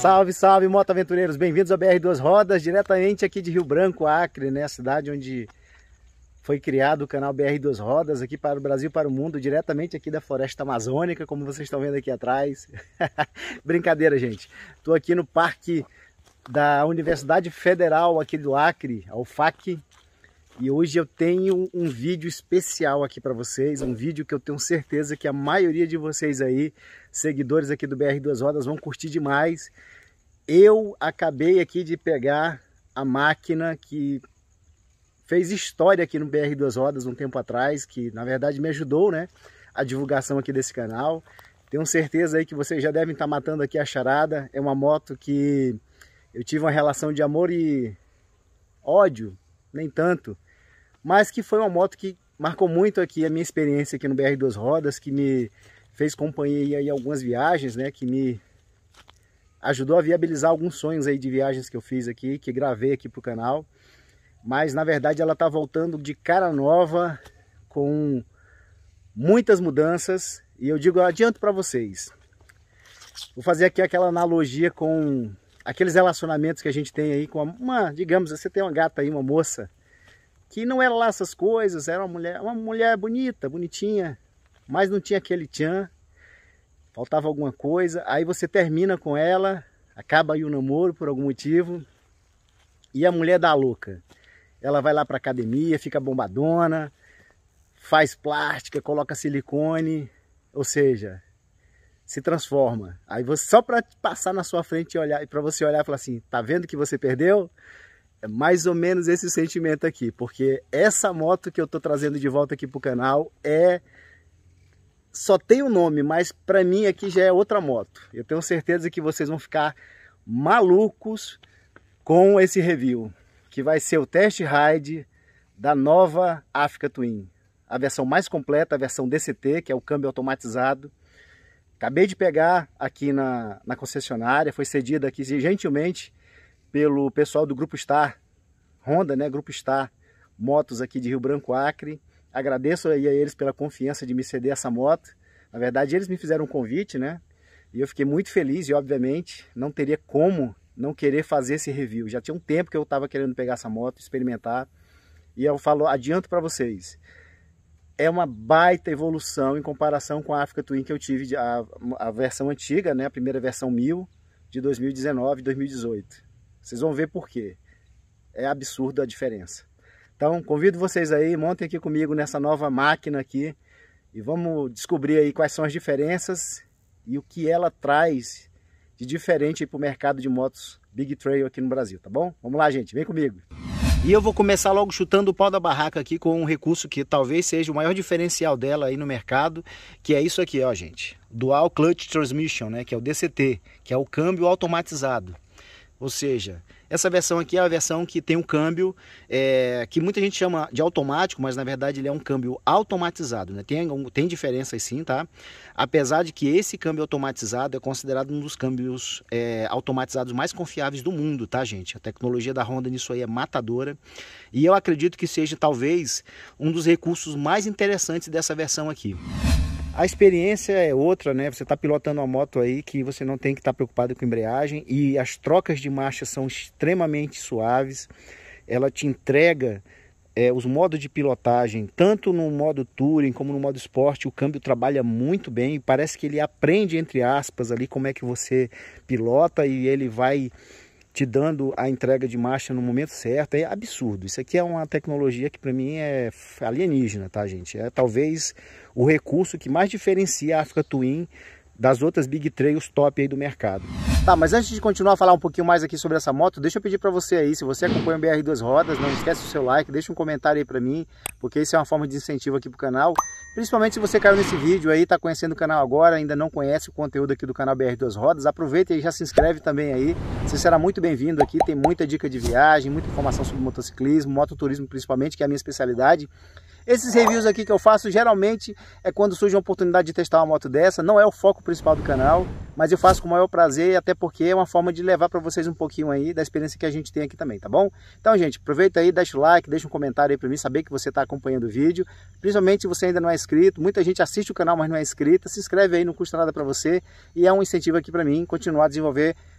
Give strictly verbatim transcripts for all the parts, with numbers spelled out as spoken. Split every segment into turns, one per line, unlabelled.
Salve, salve, moto aventureiros, bem-vindos ao B R Duas Rodas, diretamente aqui de Rio Branco, Acre, né, a cidade onde foi criado o canal B R Duas Rodas, aqui para o Brasil e para o mundo, diretamente aqui da floresta amazônica, como vocês estão vendo aqui atrás. Brincadeira, gente. Estou aqui no parque da Universidade Federal aqui do Acre, a U F A C, e hoje eu tenho um vídeo especial aqui para vocês, um vídeo que eu tenho certeza que a maioria de vocês aí, seguidores aqui do B R Duas Rodas, vão curtir demais. Eu acabei aqui de pegar a máquina que fez história aqui no B R Duas Rodas um tempo atrás, que na verdade me ajudou, né, a divulgação aqui desse canal. Tenho certeza aí que vocês já devem estar matando aqui a charada. É uma moto que eu tive uma relação de amor e ódio, nem tanto, mas que foi uma moto que marcou muito aqui a minha experiência aqui no B R Duas Rodas, que me fez companhia em algumas viagens, né, que me ajudou a viabilizar alguns sonhos aí de viagens que eu fiz aqui, que gravei aqui pro canal. Mas na verdade ela tá voltando de cara nova, com muitas mudanças, e eu digo, eu adianto para vocês. Vou fazer aqui aquela analogia com aqueles relacionamentos que a gente tem aí com uma, digamos, você tem uma gata aí, uma moça, que não era lá essas coisas, era uma mulher, uma mulher bonita, bonitinha, mas não tinha aquele tchan, faltava alguma coisa. Aí você termina com ela, acaba aí o namoro por algum motivo, e a mulher dá louca. Ela vai lá para academia, fica bombadona, faz plástica, coloca silicone, ou seja, se transforma. Aí você, só para passar na sua frente e olhar, e para você olhar e falar assim, tá vendo que você perdeu? É mais ou menos esse sentimento aqui, porque essa moto que eu tô trazendo de volta aqui pro canal é só tem o um nome, mas para mim aqui já é outra moto. Eu tenho certeza que vocês vão ficar malucos com esse review, que vai ser o test ride da nova Africa Twin, a versão mais completa, a versão D C T, que é o câmbio automatizado. Acabei de pegar aqui na, na concessionária, foi cedida aqui gentilmente pelo pessoal do Grupo Star Honda, né? Grupo Star Motos aqui de Rio Branco, Acre. Agradeço aí a eles pela confiança de me ceder essa moto. Na verdade, eles me fizeram um convite, né? E eu fiquei muito feliz e, obviamente, não teria como não querer fazer esse review. Já tinha um tempo que eu estava querendo pegar essa moto, experimentar. E eu falo, adianto para vocês, é uma baita evolução em comparação com a Africa Twin que eu tive, a, a versão antiga, né? A primeira versão mil de dois mil e dezenove e dois mil e dezoito. Vocês vão ver por quê. É absurdo a diferença. Então, convido vocês aí, montem aqui comigo nessa nova máquina aqui e vamos descobrir aí quais são as diferenças e o que ela traz de diferente para o mercado de motos Big Trail aqui no Brasil, tá bom? Vamos lá, gente, vem comigo. E eu vou começar logo chutando o pau da barraca aqui com um recurso que talvez seja o maior diferencial dela aí no mercado, que é isso aqui, ó, gente. Dual Clutch Transmission, né, que é o D C T, que é o câmbio automatizado. Ou seja, essa versão aqui é a versão que tem um câmbio é, que muita gente chama de automático, mas na verdade ele é um câmbio automatizado, né? Tem, tem diferenças sim, tá? Apesar de que esse câmbio automatizado é considerado um dos câmbios é, automatizados mais confiáveis do mundo, tá, gente? A tecnologia da Honda nisso aí é matadora. E eu acredito que seja talvez um dos recursos mais interessantes dessa versão aqui. A experiência é outra, né? Você está pilotando uma moto aí que você não tem que estar tá preocupado com embreagem, e as trocas de marcha são extremamente suaves. Ela te entrega é, os modos de pilotagem, tanto no modo Touring como no modo Sport. O câmbio trabalha muito bem, parece que ele aprende, entre aspas, ali como é que você pilota, e ele vai te dando a entrega de marcha no momento certo. É absurdo. Isso aqui é uma tecnologia que para mim é alienígena, tá, gente? É talvez o recurso que mais diferencia a Africa Twin das outras Big Trails top aí do mercado. Tá, mas antes de continuar a falar um pouquinho mais aqui sobre essa moto, deixa eu pedir para você aí, se você acompanha o B R Duas Rodas, não esquece o seu like, deixa um comentário aí para mim, porque isso é uma forma de incentivo aqui pro canal. Principalmente se você caiu nesse vídeo aí, tá conhecendo o canal agora, ainda não conhece o conteúdo aqui do canal B R Duas Rodas, aproveita e já se inscreve também aí. Você será muito bem-vindo aqui, tem muita dica de viagem, muita informação sobre motociclismo, mototurismo principalmente, que é a minha especialidade. Esses reviews aqui que eu faço geralmente é quando surge uma oportunidade de testar uma moto dessa. Não é o foco principal do canal, mas eu faço com o maior prazer, até porque é uma forma de levar para vocês um pouquinho aí da experiência que a gente tem aqui também, tá bom? Então, gente, aproveita aí, deixa o like, deixa um comentário aí para mim saber que você está acompanhando o vídeo. Principalmente se você ainda não é inscrito, muita gente assiste o canal, mas não é inscrita. Se inscreve aí, não custa nada para você, e é um incentivo aqui para mim continuar a desenvolver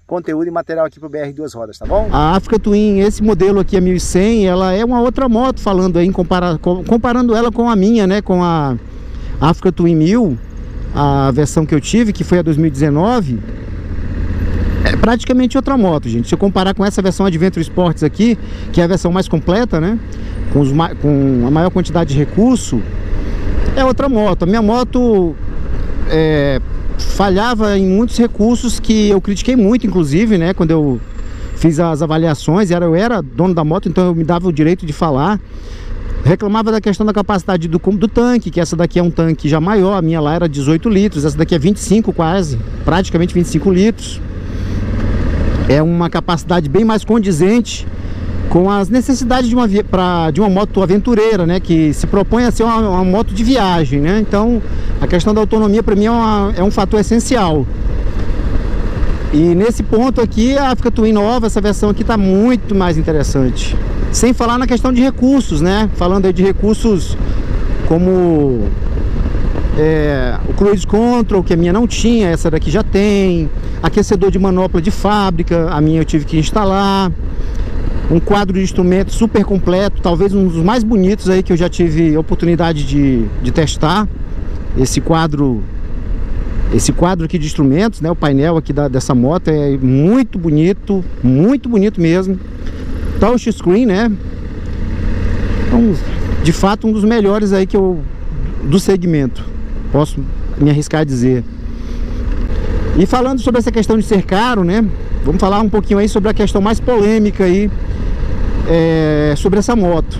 conteúdo e material aqui pro B R duas rodas, tá bom?
A Africa Twin, esse modelo aqui, a mil e cem, ela é uma outra moto, falando aí, compara, comparando ela com a minha, né, com a Africa Twin mil, a versão que eu tive, que foi a dois mil e dezenove, é praticamente outra moto, gente. Se eu comparar com essa versão Adventure Sports aqui, que é a versão mais completa, né, com, os, com a maior quantidade de recurso, é outra moto. A minha moto é, falhava em muitos recursos que eu critiquei muito, inclusive, né, quando eu fiz as avaliações. Era, eu era dono da moto, então eu me dava o direito de falar. Reclamava da questão da capacidade do, do tanque, que essa daqui é um tanque já maior, a minha lá era dezoito litros, essa daqui é vinte e cinco quase, praticamente vinte e cinco litros. É uma capacidade bem mais condizente com as necessidades de uma, pra, de uma moto aventureira, né, que se propõe a ser uma, uma moto de viagem, né? Então a questão da autonomia para mim é, uma, é um fator essencial. E nesse ponto aqui a Africa Twin nova, essa versão aqui está muito mais interessante. Sem falar na questão de recursos, né? Falando aí de recursos como é, o Cruise Control, que a minha não tinha, essa daqui já tem. Aquecedor de manopla de fábrica, a minha eu tive que instalar. Um quadro de instrumentos super completo, talvez um dos mais bonitos aí que eu já tive oportunidade de, de testar. Esse quadro, esse quadro aqui de instrumentos, né? O painel aqui da, dessa moto é muito bonito, muito bonito mesmo. Touchscreen, né? Então, de fato, um dos melhores aí que eu do segmento, posso me arriscar a dizer. E falando sobre essa questão de ser caro, né? Vamos falar um pouquinho aí sobre a questão mais polêmica aí, é, sobre essa moto.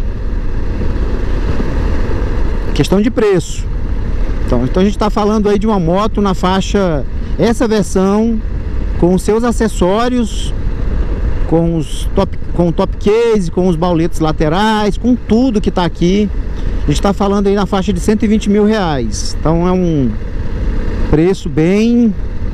Questão de preço. Então, então a gente está falando aí de uma moto na faixa, essa versão com os seus acessórios, com os top, com o top case, com os bauletos laterais, com tudo que está aqui. A gente está falando aí na faixa de cento e vinte mil reais. Então é um preço bem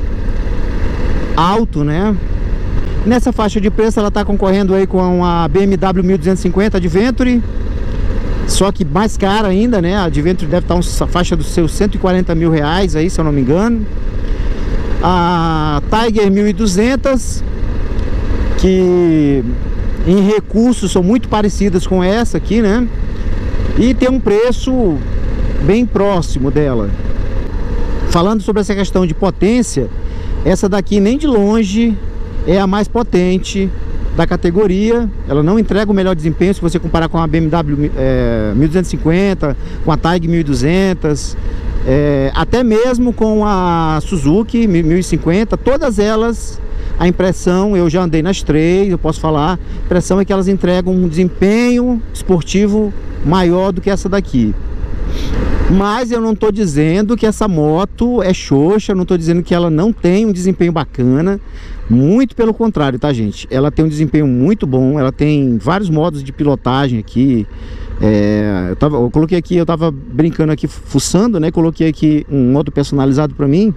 alto, né? Nessa faixa de preço ela está concorrendo aí com a B M W mil duzentos e cinquenta Adventure, só que mais cara ainda, né? A Adventure deve estar na faixa dos seus cento e quarenta mil reais aí, se eu não me engano. A Tiger mil e duzentos, que em recursos são muito parecidas com essa aqui, né? E tem um preço bem próximo dela. Falando sobre essa questão de potência, essa daqui nem de longe é a mais potente da categoria. Ela não entrega o melhor desempenho se você comparar com a B M W é, mil duzentos e cinquenta, com a Tiger mil e duzentos, é, até mesmo com a Suzuki mil e cinquenta. Todas elas, a impressão, eu já andei nas três, eu posso falar, a impressão é que elas entregam um desempenho esportivo maior do que essa daqui. Mas eu não estou dizendo que essa moto é xoxa, não estou dizendo que ela não tem um desempenho bacana. Muito pelo contrário, tá, gente? Ela tem um desempenho muito bom, ela tem vários modos de pilotagem aqui. É, eu, tava, eu coloquei aqui, eu tava brincando aqui, fuçando, né? Coloquei aqui um modo personalizado para mim.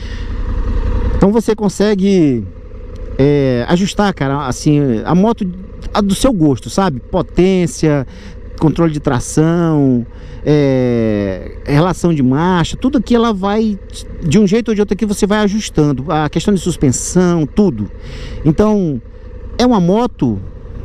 Então você consegue é, ajustar, cara, assim, a moto a do seu gosto, sabe? Potência, controle de tração, é, relação de marcha, tudo aqui ela vai, de um jeito ou de outro aqui você vai ajustando, a questão de suspensão, tudo. Então é uma moto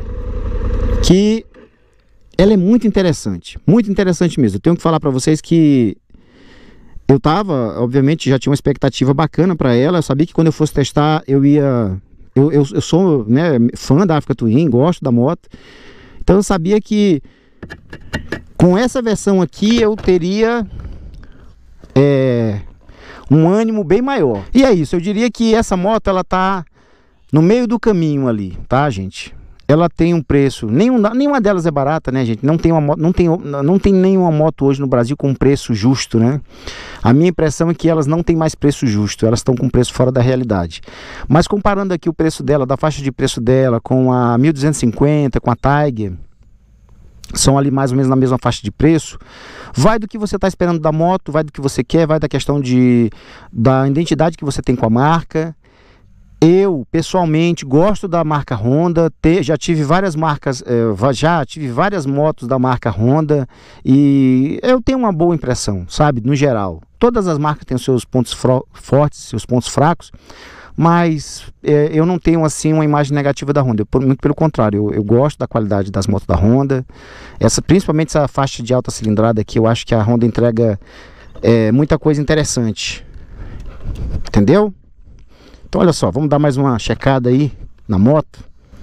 que ela é muito interessante, muito interessante mesmo. Eu tenho que falar para vocês que eu tava, obviamente, já tinha uma expectativa bacana para ela. Eu sabia que quando eu fosse testar eu ia, eu, eu, eu sou, né, fã da Africa Twin, gosto da moto, então eu sabia que com essa versão aqui eu teria é, um ânimo bem maior. E é isso, eu diria que essa moto ela tá no meio do caminho ali, tá, gente? Ela tem um preço, nenhum, nenhuma delas é barata, né, gente? Não tem, uma moto, não, tem, não tem nenhuma moto hoje no Brasil com preço justo, né? A minha impressão é que elas não têm mais preço justo, elas estão com preço fora da realidade. Mas comparando aqui o preço dela, da faixa de preço dela com a mil duzentos e cinquenta, com a Tiger, são ali mais ou menos na mesma faixa de preço. Vai do que você está esperando da moto, vai do que você quer, vai da questão de, da identidade que você tem com a marca. Eu, pessoalmente, gosto da marca Honda, te, já tive várias marcas, é, já tive várias motos da marca Honda e eu tenho uma boa impressão, sabe, no geral. Todas as marcas têm os seus pontos fortes, seus pontos fracos, mas é, eu não tenho assim uma imagem negativa da Honda, eu, muito pelo contrário, eu, eu gosto da qualidade das motos da Honda, essa, principalmente essa faixa de alta cilindrada aqui, eu acho que a Honda entrega é, muita coisa interessante, entendeu? Então olha só, vamos dar mais uma checada aí na moto.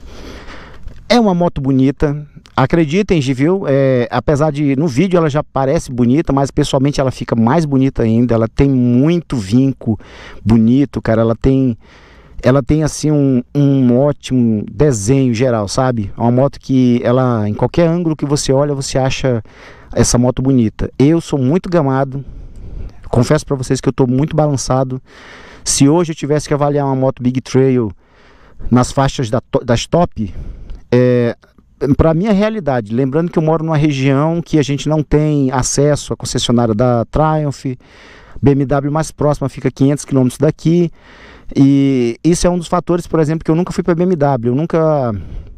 É uma moto bonita, acreditem, viu? É, apesar de no vídeo ela já parece bonita, mas pessoalmente ela fica mais bonita ainda. Ela tem muito vinco bonito, cara. Ela tem, ela tem assim um, um ótimo desenho geral, sabe? É uma moto que ela, em qualquer ângulo que você olha, você acha essa moto bonita. Eu sou muito gamado, confesso para vocês que eu tô muito balançado. Se hoje eu tivesse que avaliar uma moto Big Trail nas faixas da, das top, é, para minha realidade, lembrando que eu moro numa região que a gente não tem acesso à concessionária da Triumph, B M W mais próxima fica a quinhentos quilômetros daqui, e isso é um dos fatores, por exemplo, que eu nunca fui para B M W, eu nunca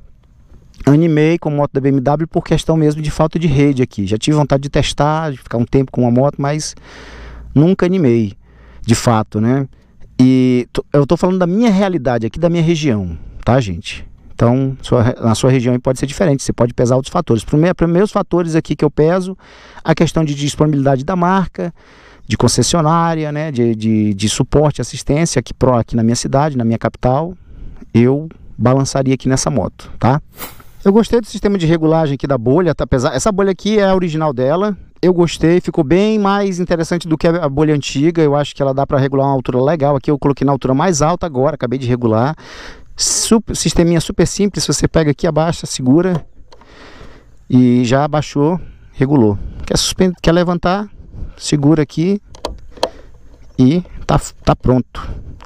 animei com moto da B M W por questão mesmo de falta de rede aqui. Já tive vontade de testar, de ficar um tempo com uma moto, mas nunca animei, de fato, né? E eu tô falando da minha realidade aqui, da minha região, tá, gente? Então, sua, na sua região pode ser diferente, você pode pesar outros fatores. Primeiro, primeiros fatores aqui que eu peso, a questão de disponibilidade da marca, de concessionária, né, de, de, de suporte, assistência aqui, pro, aqui na minha cidade, na minha capital, eu balançaria aqui nessa moto, tá? Eu gostei do sistema de regulagem aqui da bolha, tá? Apesar, essa bolha aqui é a original dela, eu gostei, ficou bem mais interessante do que a bolha antiga, eu acho que ela dá para regular uma altura legal, aqui eu coloquei na altura mais alta agora, acabei de regular. Super, sisteminha super simples, você pega aqui, abaixa, segura e já abaixou, regulou. Quer, suspender, quer levantar, segura aqui e tá, tá pronto.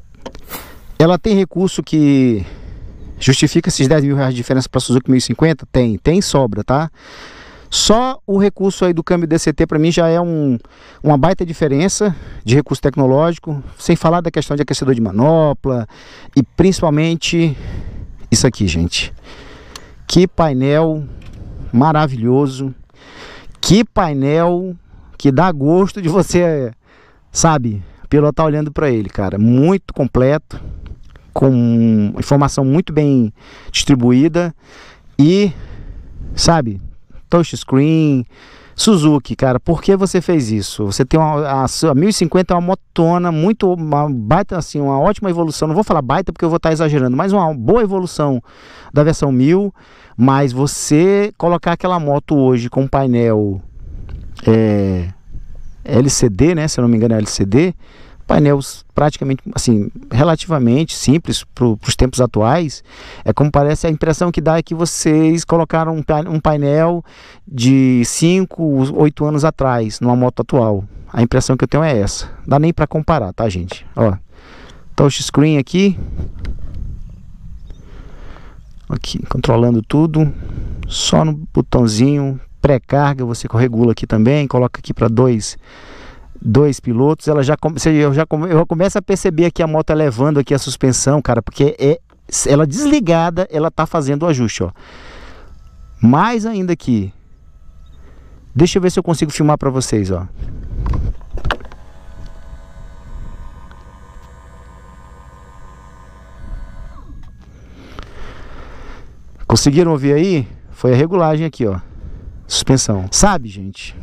Ela tem recurso que justifica esses dez mil reais de diferença para a Suzuki mil e cinquenta? Tem, tem sobra, tá? Só o recurso aí do câmbio D C T para mim já é um, uma baita diferença de recurso tecnológico, sem falar da questão de aquecedor de manopla e principalmente isso aqui, gente. Que painel maravilhoso, que painel que dá gosto de você, sabe, pilotar olhando para ele, cara. Muito completo, com informação muito bem distribuída e, sabe, touchscreen. Suzuki, cara, por que você fez isso? Você tem uma, a, a mil e cinquenta é uma motona muito, uma baita, assim, uma ótima evolução, não vou falar baita porque eu vou estar exagerando, mas uma boa evolução da versão mil, mas você colocar aquela moto hoje com painel é, L C D, né, se eu não me engano é L C D, painéis praticamente, assim, relativamente simples para os tempos atuais, é como parece, a impressão que dá é que vocês colocaram um, um painel de cinco, oito anos atrás, numa moto atual. A impressão que eu tenho é essa. Não dá nem para comparar, tá, gente? Ó, touchscreen aqui. Aqui, controlando tudo. Só no botãozinho, pré-carga, você regula aqui também, coloca aqui para dois... dois pilotos. Ela já eu já eu começo a perceber aqui a moto elevando aqui a suspensão, cara, porque é ela desligada, ela tá fazendo o ajuste, ó. Mais ainda aqui. Deixa eu ver se eu consigo filmar para vocês, ó. Conseguiram ouvir aí? Foi a regulagem aqui, ó. Suspensão. Sabe, gente?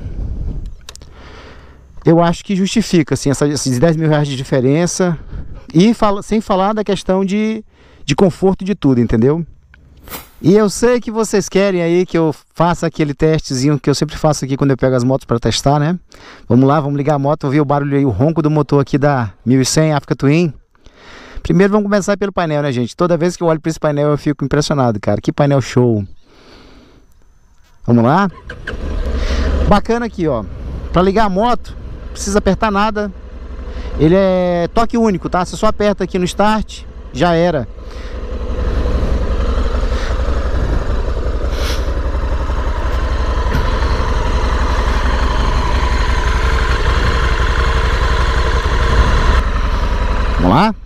Eu acho que justifica, assim, essa, esses dez mil reais de diferença. E fala, sem falar da questão de, de conforto de tudo, entendeu? E eu sei que vocês querem aí que eu faça aquele testezinho que eu sempre faço aqui quando eu pego as motos para testar, né? Vamos lá, vamos ligar a moto, ouvir o barulho aí, o ronco do motor aqui da mil e cem Africa Twin. Primeiro vamos começar pelo painel, né, gente? Toda vez que eu olho para esse painel eu fico impressionado, cara. Que painel show! Vamos lá? Bacana aqui, ó. Para ligar a moto, não precisa apertar nada. Ele é toque único, tá? Você só aperta aqui no start, já era. Vamos lá?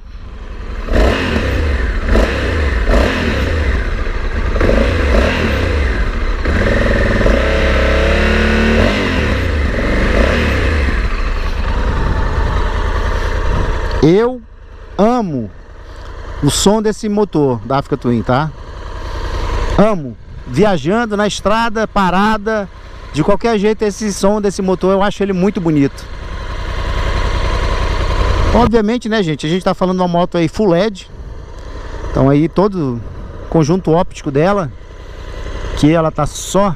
Eu amo amo o som desse motor da Africa Twin, tá? Amo. Viajando na estrada, parada, de qualquer jeito esse som desse motor eu acho ele muito bonito. Obviamente, né, gente, a gente tá falando de uma moto aí Full L E D. Então aí todo o conjunto óptico dela, que ela tá só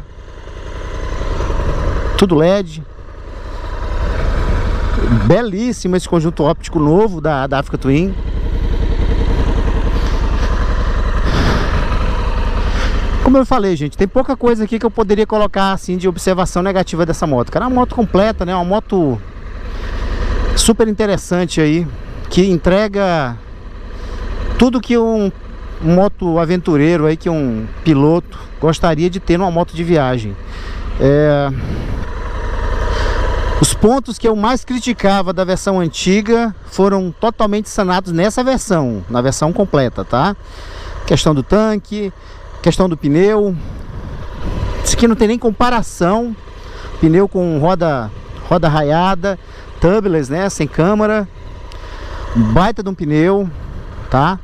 tudo L E D. Belíssimo esse conjunto óptico novo da, da Africa Twin. Como eu falei, gente, tem pouca coisa aqui que eu poderia colocar assim de observação negativa dessa moto. Cara, é uma moto completa, né? Uma moto super interessante aí, que entrega tudo que um, um moto aventureiro aí, que um piloto gostaria de ter numa moto de viagem. É... Os pontos que eu mais criticava da versão antiga foram totalmente sanados nessa versão, na versão completa, tá? Questão do tanque, questão do pneu. Isso aqui não tem nem comparação. Pneu com roda, roda raiada, tubeless, né? Sem câmara. Baita de um pneu, tá?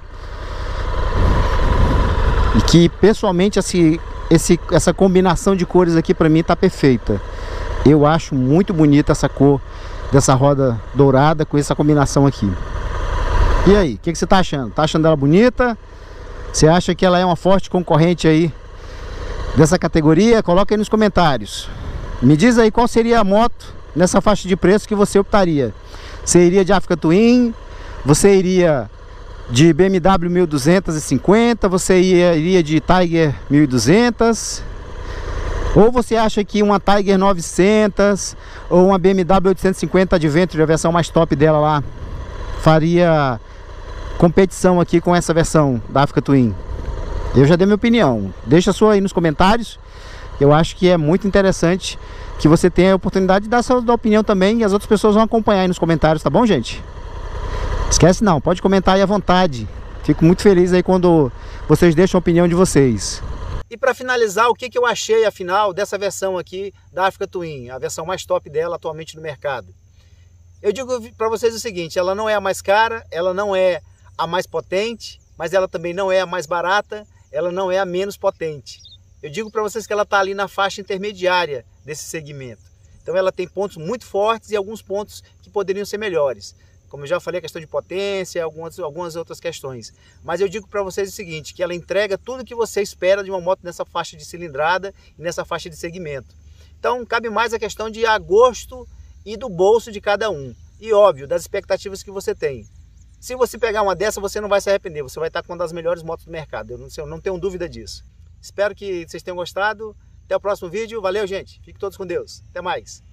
E que pessoalmente esse, esse, essa combinação de cores aqui pra mim tá perfeita. Eu acho muito bonita essa cor dessa roda dourada com essa combinação aqui. E aí, o que, que você tá achando? Tá achando ela bonita? Você acha que ela é uma forte concorrente aí dessa categoria? Coloca aí nos comentários. Me diz aí qual seria a moto nessa faixa de preço que você optaria. Você iria de Africa Twin? Você iria de B M W mil duzentos e cinquenta? Você iria, iria de Tiger mil e duzentos? Ou você acha que uma Tiger novecentos ou uma B M W oitocentos e cinquenta Adventure, a versão mais top dela lá, faria competição aqui com essa versão da Africa Twin? Eu já dei minha opinião. Deixa a sua aí nos comentários. Eu acho que é muito interessante que você tenha a oportunidade de dar a sua opinião também, e as outras pessoas vão acompanhar aí nos comentários, tá bom, gente? Esquece não, pode comentar aí à vontade. Fico muito feliz aí quando vocês deixam a opinião de vocês. E para finalizar, o que, que eu achei, afinal, dessa versão aqui da Africa Twin, a versão mais top dela atualmente no mercado? Eu digo para vocês o seguinte, ela não é a mais cara, ela não é a mais potente, mas ela também não é a mais barata, ela não é a menos potente. Eu digo para vocês que ela está ali na faixa intermediária desse segmento. Então ela tem pontos muito fortes e alguns pontos que poderiam ser melhores. Como eu já falei, a questão de potência, algumas, algumas outras questões. Mas eu digo para vocês o seguinte, que ela entrega tudo que você espera de uma moto nessa faixa de cilindrada e nessa faixa de segmento. Então cabe mais a questão de a gosto e do bolso de cada um. E óbvio, das expectativas que você tem. Se você pegar uma dessa, você não vai se arrepender. Você vai estar com uma das melhores motos do mercado. Eu não, eu não tenho dúvida disso. Espero que vocês tenham gostado. Até o próximo vídeo. Valeu, gente. Fiquem todos com Deus. Até mais.